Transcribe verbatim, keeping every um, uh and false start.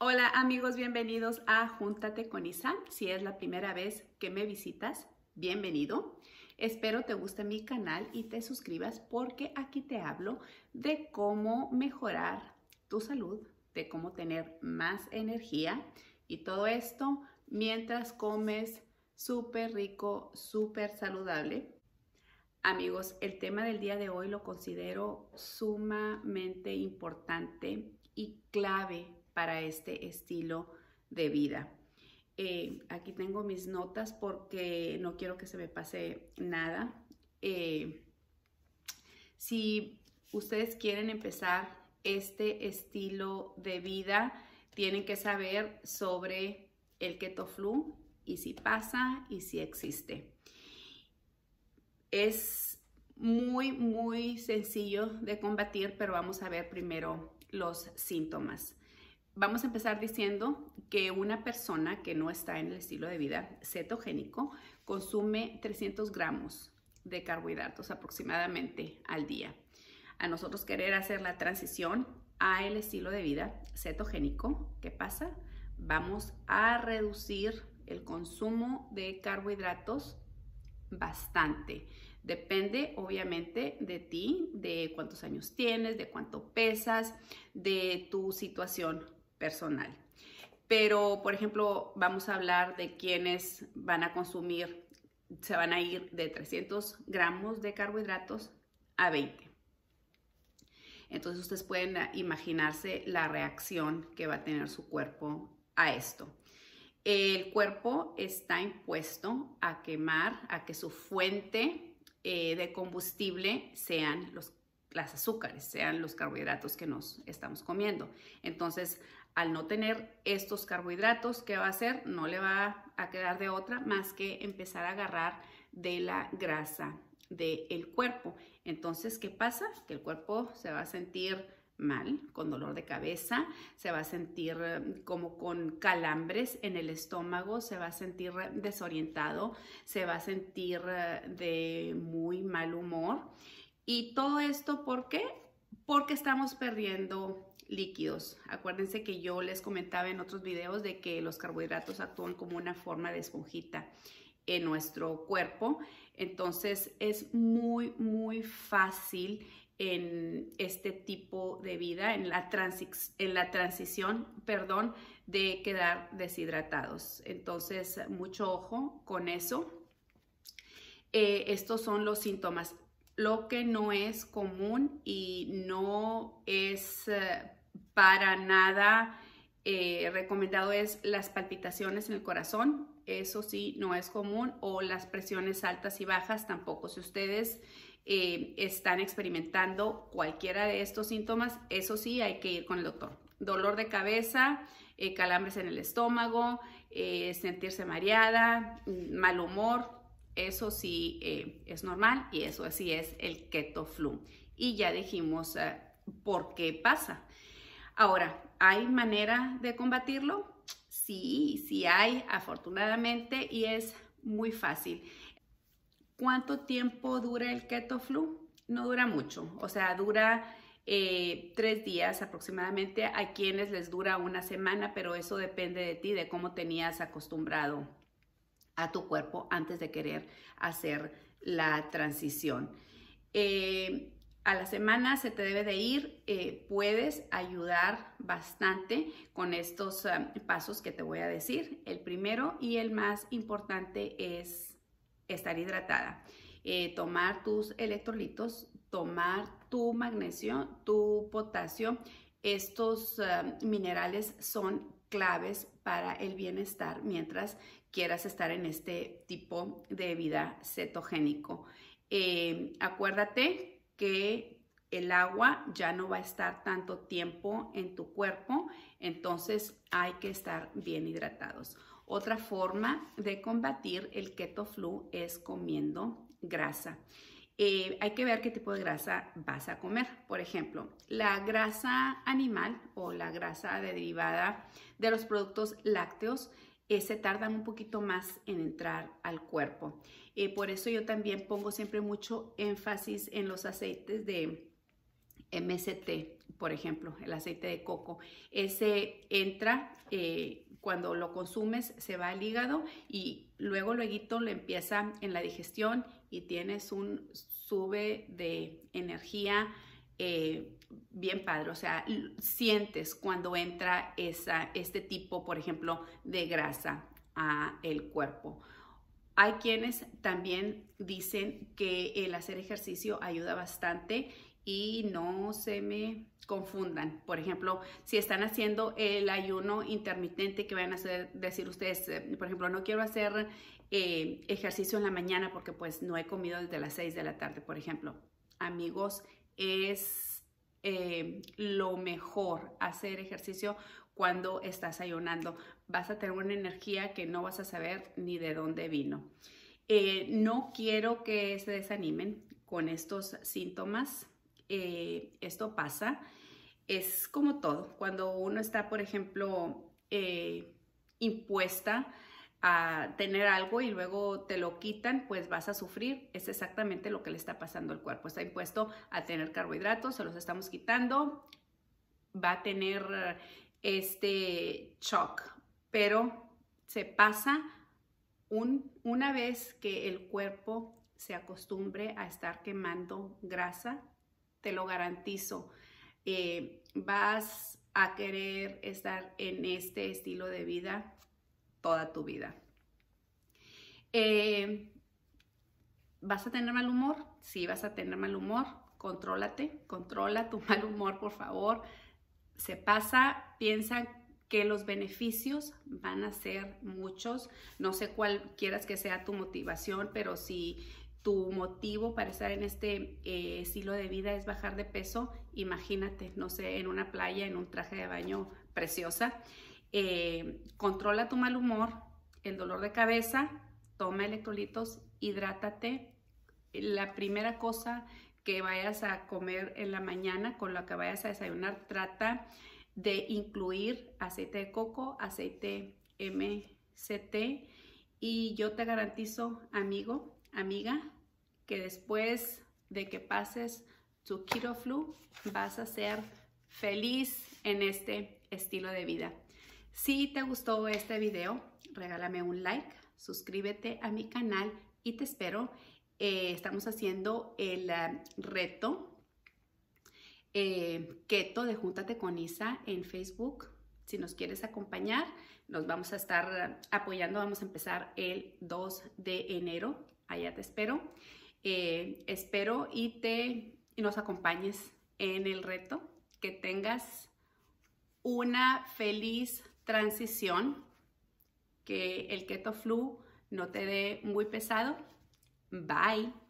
Hola amigos, bienvenidos a Júntate con Isa. Si es la primera vez que me visitas, bienvenido. Espero te guste mi canal y te suscribas porque aquí te hablo de cómo mejorar tu salud, de cómo tener más energía y todo esto mientras comes súper rico, súper saludable. Amigos, el tema del día de hoy lo considero sumamente importante y clave para este estilo de vida. Eh, aquí tengo mis notas porque no quiero que se me pase nada. Eh, si ustedes quieren empezar este estilo de vida, tienen que saber sobre el Keto Flu y si pasa y si existe. Es muy, muy sencillo de combatir, pero vamos a ver primero los síntomas. Vamos a empezar diciendo que una persona que no está en el estilo de vida cetogénico consume trescientos gramos de carbohidratos aproximadamente al día. A nosotros querer hacer la transición a el estilo de vida cetogénico, ¿qué pasa? Vamos a reducir el consumo de carbohidratos bastante. Depende obviamente de ti, de cuántos años tienes, de cuánto pesas, de tu situación personal. Pero, por ejemplo, vamos a hablar de quienes van a consumir, se van a ir de trescientos gramos de carbohidratos a veinte. Entonces, ustedes pueden imaginarse la reacción que va a tener su cuerpo a esto. El cuerpo está impuesto a quemar, a que su fuente eh, de combustible sean los, las azúcares, sean los carbohidratos que nos estamos comiendo. Entonces, al no tener estos carbohidratos, ¿qué va a hacer? No le va a quedar de otra más que empezar a agarrar de la grasa del cuerpo. Entonces, ¿qué pasa? Que el cuerpo se va a sentir mal, con dolor de cabeza, se va a sentir como con calambres en el estómago, se va a sentir desorientado, se va a sentir de muy mal humor. Y todo esto, ¿por qué? Porque estamos perdiendo líquidos. Acuérdense que yo les comentaba en otros videos de que los carbohidratos actúan como una forma de esponjita en nuestro cuerpo. Entonces es muy, muy fácil en este tipo de vida, en la, transi- en la transición, perdón, de quedar deshidratados. Entonces, mucho ojo con eso. Eh, estos son los síntomas. Lo que no es común y no es eh, para nada eh, recomendado es las palpitaciones en el corazón. Eso sí, no es común, o las presiones altas y bajas tampoco. Si ustedes eh, están experimentando cualquiera de estos síntomas, eso sí, hay que ir con el doctor. Dolor de cabeza, eh, calambres en el estómago, eh, sentirse mareada, mal humor, eso sí eh, es normal y eso sí es el Keto Flu. Y ya dijimos eh, por qué pasa. Ahora, ¿hay manera de combatirlo? Sí, sí hay, afortunadamente, y es muy fácil. ¿Cuánto tiempo dura el Keto Flu? No dura mucho, o sea, dura eh, tres días aproximadamente. Hay quienes les dura una semana, pero eso depende de ti, de cómo tenías acostumbrado a tu cuerpo antes de querer hacer la transición. Eh, a la semana se te debe de ir, eh, puedes ayudar bastante con estos um, pasos que te voy a decir. El primero y el más importante es estar hidratada, eh, tomar tus electrolitos, tomar tu magnesio, tu potasio. Estos uh, minerales son claves para el bienestar mientras quieras estar en este tipo de vida cetogénico. Eh, acuérdate que el agua ya no va a estar tanto tiempo en tu cuerpo, entonces hay que estar bien hidratados. Otra forma de combatir el Keto Flu es comiendo grasa. Eh, hay que ver qué tipo de grasa vas a comer. Por ejemplo, la grasa animal o la grasa derivada de los productos lácteos eh, se tardan un poquito más en entrar al cuerpo. Eh, por eso yo también pongo siempre mucho énfasis en los aceites de M S T, por ejemplo, el aceite de coco. Ese entra, eh, cuando lo consumes, se va al hígado y luego, luego lo empieza en la digestión y tienes un sube de energía eh, bien padre. O sea, sientes cuando entra esa, este tipo, por ejemplo, de grasa a el cuerpo. Hay quienes también dicen que el hacer ejercicio ayuda bastante y no se me confundan. Por ejemplo, si están haciendo el ayuno intermitente, que van a hacer, decir ustedes, por ejemplo, no quiero hacer eh, ejercicio en la mañana porque pues no he comido desde las seis de la tarde, por ejemplo. Amigos, es eh, lo mejor hacer ejercicio cuando estás ayunando. Vas a tener una energía que no vas a saber ni de dónde vino. Eh, no quiero que se desanimen con estos síntomas. Eh, esto pasa. Es como todo. Cuando uno está, por ejemplo, eh, impuesta a tener algo y luego te lo quitan, pues vas a sufrir. Es exactamente lo que le está pasando al cuerpo. Está impuesto a tener carbohidratos, se los estamos quitando. Va a tener este shock, pero se pasa un, una vez que el cuerpo se acostumbre a estar quemando grasa, te lo garantizo. Eh, vas a querer estar en este estilo de vida toda tu vida. Eh, ¿Vas a tener mal humor? Sí, vas a tener mal humor. Contrólate, controla tu mal humor, por favor. Se pasa, piensa que los beneficios van a ser muchos. No sé cuál quieras que sea tu motivación, pero si tu motivo para estar en este eh, estilo de vida es bajar de peso, imagínate, no sé, en una playa, en un traje de baño preciosa. Eh, controla tu mal humor, el dolor de cabeza, toma electrolitos, hidrátate. La primera cosa que vayas a comer en la mañana, con lo que vayas a desayunar, trata de incluir aceite de coco, aceite M C T, y yo te garantizo, amigo, amiga, que después de que pases tu Keto Flu, vas a ser feliz en este estilo de vida. Si te gustó este video, regálame un like, suscríbete a mi canal y te espero. Eh, estamos haciendo el uh, reto eh, Keto de Júntate con Isa en Facebook. Si nos quieres acompañar, nos vamos a estar uh, apoyando. Vamos a empezar el dos de enero. Allá te espero. Eh, espero y, te, y nos acompañes en el reto. Que tengas una feliz transición. Que el Keto Flu no te dé muy pesado. Bye.